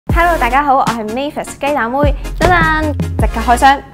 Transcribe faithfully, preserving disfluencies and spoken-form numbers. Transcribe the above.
Hello， 大家好，我係 Mavis 雞蛋妹，等等，即刻開箱。